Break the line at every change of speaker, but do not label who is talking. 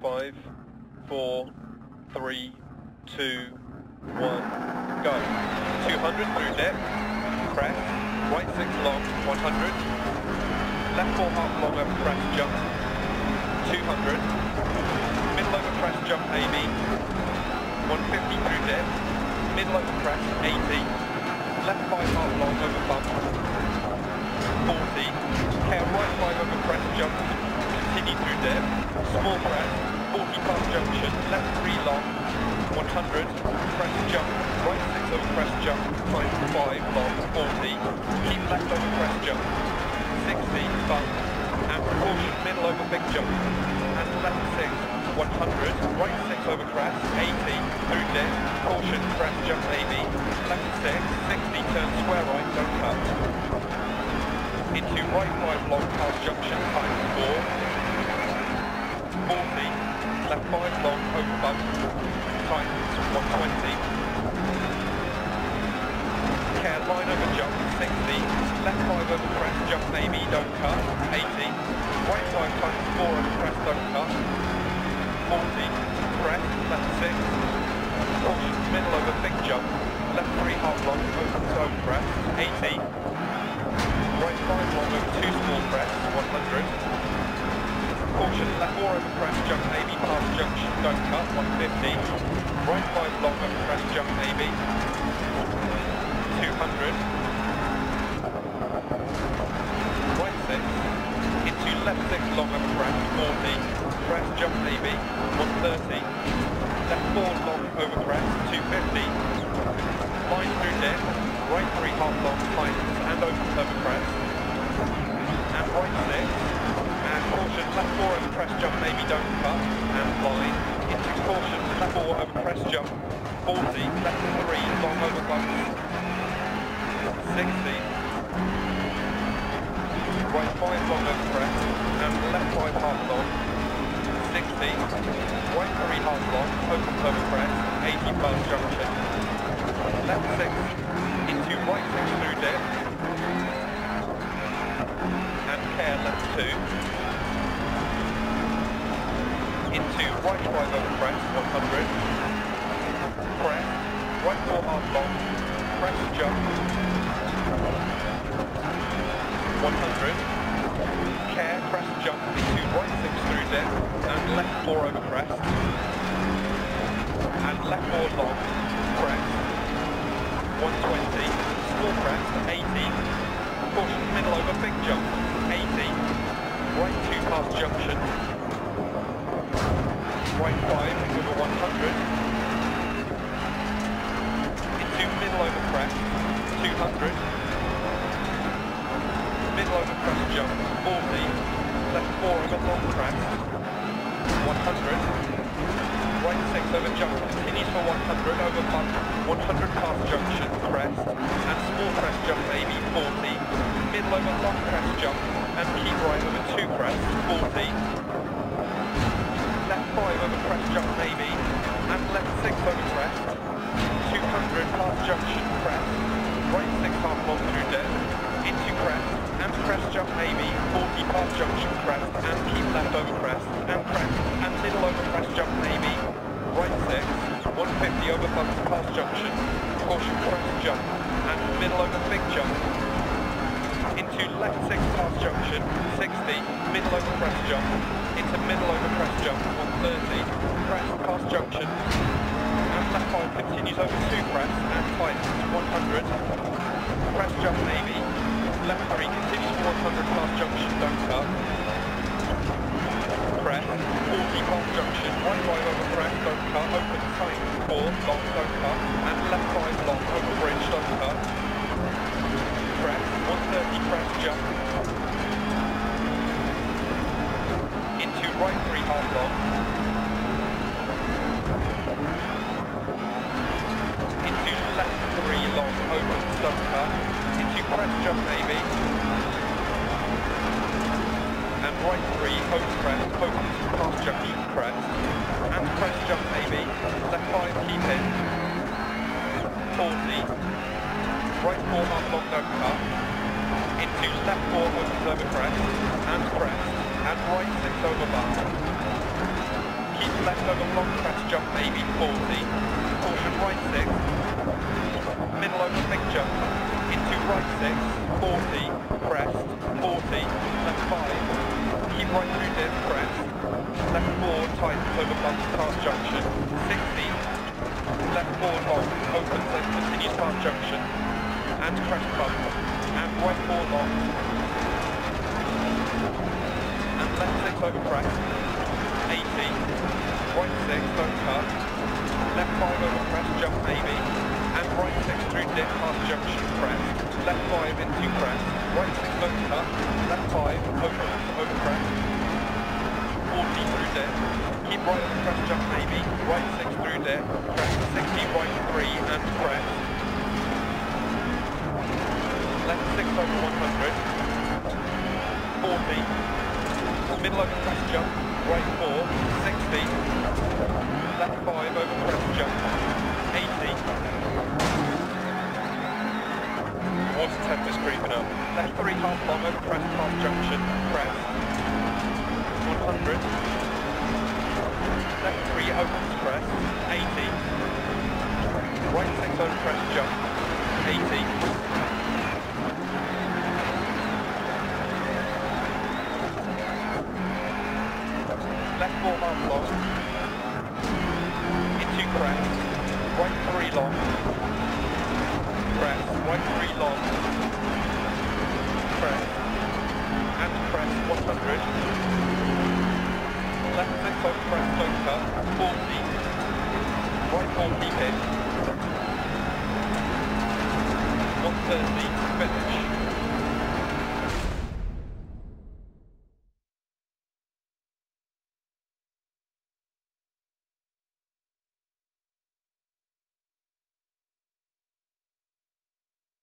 5, 4, 3, 2, 1, go. 200 through depth, crest, right 6 long, 100, left 4 half long over crest jump, 200, middle over crest jump AB, 150 through depth, middle over crest 80, left 5 half long over bump, 40, care right 5 over crest jump, continue through depth, small crest, 40 past junction, left 3 long, 100, crest jump, right 6 over crest jump, times 5 long, 40, keep left over crest jump, 60, bump, and caution middle over big jump, and left 6, 100, right 6 over crest, 80, through depth, caution, crest jump AB, left 6, 60, turn square right, don't cut, into right 5 long past junction, times 4, 40, left 5 long over bump, times 120, care line over jump, 60, left 5 over crest, jump AB, don't cut, 80, right 5 times 4 over crest, don't cut, 40, crest, left 6, caution, middle over big jump, left 3 half long, open zone crest, 80, right 5 long over 2 small crests, 100, caution, left 4 over crest, jump AB, past junction, don't cut, 150, right 5 long over crest, jump AB, 200, right 6, into left 6 long over crest, 40, crest, jump AB, 130, left 4 long over crest, 250, line through depth, right 3 half long, tightens, and opens over crest, and right 6, and caution, left 4 over crest jump, maybe don't cut, and line, into caution, left 4 over crest jump, 40, left 3, long over bumps, 60, right 5 long over crest, and left 5 half long, 60, right 3 half long, opens over crest, 80 past junction, left 6, into right 6 through depth, and care left 2, into right 5 over crest, 100, crest, right 4 half long, crest jump, 100, care, crest jump, into right 6 through depth, and left 4 over crest, and left 4 long, crest, 120, small crest, 80, caution middle over big jump, 80, right 2 past junction, right 5 over 100, into middle over crest, 200, middle over crest jump, 40, left 4 over long crest, 100, right 6 over jump, continues for 100 over bump, 100 past junction, crest, and small crest jump maybe, 40, middle over long crest jump, and keep right over 2 crests, 40, left 5 over crest jump maybe, and left 6 over crest, 200 past junction, crest, right 6 half long through depth, into crest, and crest jump maybe, 40 past junction, crest, and keep left over crest, and middle over crest jump maybe, right 6, 150 over bumps past junction, caution crest jump, and middle over big jump, into left 6 past junction, 60, middle over crest jump, into middle over crest jump, 130, crest past junction, and left 5 continues over 2 crests, and tightens, 100, crest jump maybe, left 3 continues for 100 past junction, don't cut, crest, 40 past junction, right 5 over crest, don't cut, open tightens, 4, long, don't cut, and left 5 long, over bridge, don't cut, crest, 130 crest jump, into right 3 half long, into left 3 long, open, don't cut, into crest jump maybe, and right 3 over crest, opens past junction, crest, and crest jump maybe, left 5 keep in, 40, right 4 half long, don't cut, into left 4 opens over crest, and right 6 over bump, left over long crest jump maybe 40, caution right 6, middle over big jump, into right 6, 40, crest, 40, left 5, keep right through dip, crest, left 4, tightens over bump past junction, 60, left 4 long, opens and continues past junction, and crest bump, and right 4 long, and left 6 over crest, 80, right 6, don't cut, left 5 over crest, jump maybe, and right 6 through dip past junction, crest, left 5 into crest, right 6 don't cut, left 5 opens over crest, 40 through dip, keep right over crest, jump maybe, right 6 through dip, crest, 60, right 3 and crest, left 6 over 100, 40, middle over crest jump, right 4, 60, left 5 over crest jump, 80, water temperature creeping up, left 3 half long over crest past junction, crest, 100, left 3 opens crest, 80, right 6 over crest jump, 80, left 4 half long, into crest, right 3 long, crest, right 3 long, crest, and crest 100, left 6 over crest, don't cut, 40, right 40 hit, 130, finish.